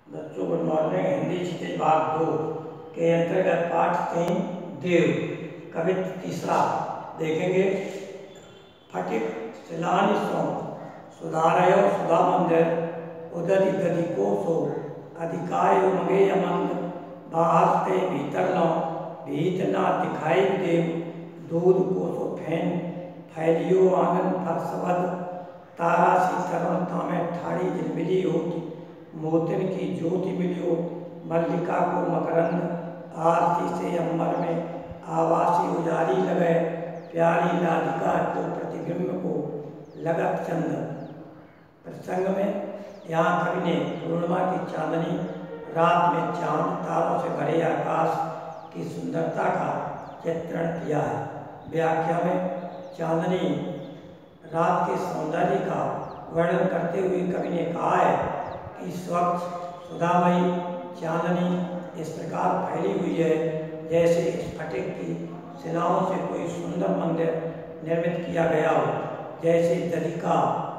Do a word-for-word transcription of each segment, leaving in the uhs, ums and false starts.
बच्चों good morning. Hindi क्षितिज भाग दो के अंतर्गत पाठ तीन देव कवित्व तीसरा देखेंगे। फटिक शिलानि सो सुधारयो सुधा मंदिर उदधि दधि को सो अधिकायो मगे यमंद बाहर ते भीतर लो भीत ना दिखाई देव दूध को सो फैन फैलियो आंगन फरसवद तारा सी तरुणता में ठाड़ी झिलमिली होती मोतिन की ज्योति मिलियो मल्लिका को मकरंद आरती से अंबर में आवासी उजारी लगे प्यारी राधिका को प्रतिबिंब को लगत चंद। प्रसंग में यहाँ कवि ने पूर्णिमा की चांदनी रात में चांद तारों से भरे आकाश की सुंदरता का चित्रण किया है। व्याख्या में चांदनी रात के सौंदर्य का वर्णन करते हुए कवि ने कहा है कि स्वच्छ सुधामयी चांदनी इस प्रकार फैली हुई है जैसे स्फटिक की शिलाओं से कोई सुंदर मंदिर निर्मित किया गया हो। जैसे दधिका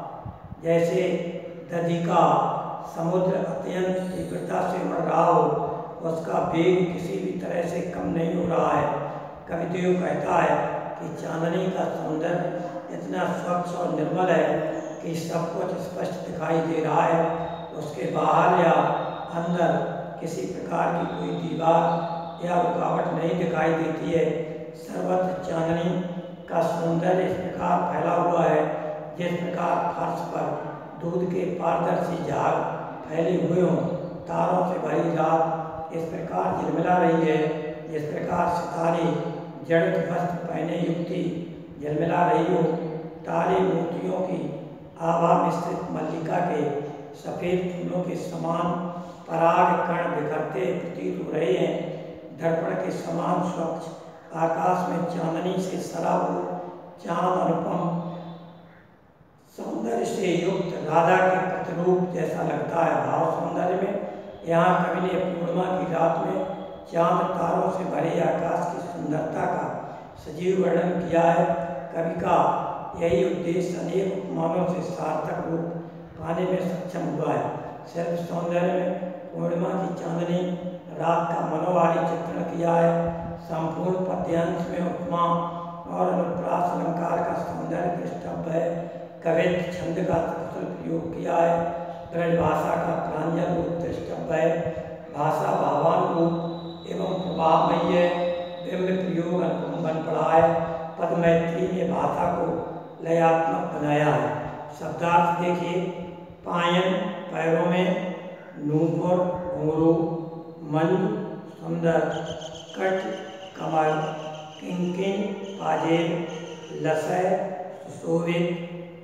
जैसे दधिका समुद्र अत्यंत तीव्रता से उड़ रहा हो, उसका वेग किसी भी तरह से कम नहीं हो रहा है। कविदेव कहता है कि चांदनी का सौंदर्य इतना स्वच्छ और निर्मल है कि सब कुछ स्पष्ट दिखाई दे रहा है। उसके बाहर या अंदर किसी प्रकार की कोई दीवार या रुकावट नहीं दिखाई देती है। सर्वत्र चांदनी का सौंदर्य इस प्रकार फैला हुआ है जिस प्रकार फर्श पर दूध के पारदर्शी झाग फैले हुए हों। तारों से भरी रात इस प्रकार झिलमिला रही है जिस प्रकार सितारे जड़ित वस्त्र पहने युक्ति झिलमिला रही हो। तारे मोतियों की आभा मिश्रित मल्लिका के सफ़ेद फूलों के समान पराग कण बिखरते प्रतीत हो रहे हैं। दर्पण के समान स्वच्छ आकाश में चांदनी से सरा हुआ चांद अनुपम सौंदर्य से युक्त राधा के प्रतिरूप जैसा लगता है। भाव सौंदर्य में यहाँ कवि ने पूर्णिमा की रात में चांद तारों से भरे आकाश की सुंदरता का सजीव वर्णन किया है। कवि का यही उद्देश्य अनेक उपमानों से सार्थक रूप पाने में सक्षम हुआ है। शिल्प सौंदर्य में पूर्णिमा की चांदनी रात का मनोहारी चित्रण किया है। संपूर्ण पद्यांश में उपमा और अनुप्रास अलंकार का सौंदर्य दृष्टव्य है। कवित्व छंद का कुशल प्रयोग किया है। ब्रजभाषा का प्रांजल रूप दृष्टव्य है। भाषा भावानुरूप एवं प्रभावमयी है। बिंब प्रयोग अनुपम बन पड़ा है। पद मैत्री ने भाषा को लयात्मक बनाया है। शब्दार्थ देखिए। पायन पैरों में, नूपुर घुंघरू, मंजू सुंदर, कट कमल, किंकिन पाजेब, लसय सुशोभित,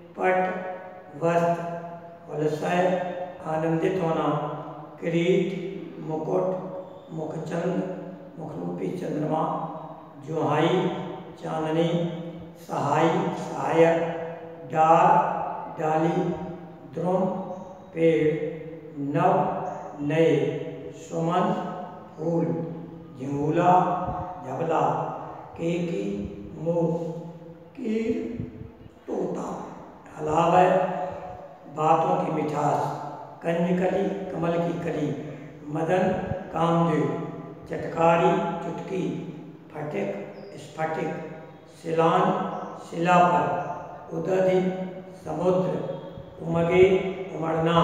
पट वस्त्र, वलसय आनंदित होना, किरीट मुकुट, मुखचंद मुखरूपी चंद्रमा, जुहाई चांदनी, सहाई सहायक, डार डाली, द्रुम पेड़, नव नए, सुमन फूल, झिंगुला झबला, केकी मोर, कीर तोता, हलावय बातों की मिठास, कन्यकली कमल की कली, मदन कामदेव, चटकारी चुटकी, फटिक स्फटिक, शिलान शिला पर, उदधि समुद्र, उमगे उमड़ना,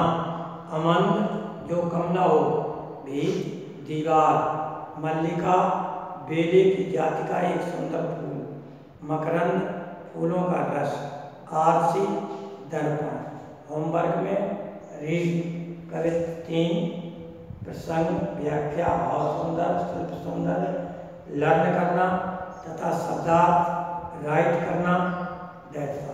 अमंद जो कम न हो, भीत दीवार, मल्लिका बेले की जाति का एक सुंदर फूल, मकरंद फूलों का रस, आरसी दर्पण। होमवर्क में रीड कवित्व तीन प्रसंग व्याख्या भाव सौंदर्य शिल्प सौंदर्य लर्न करना तथा शब्दार्थ राइट करना। दैट्स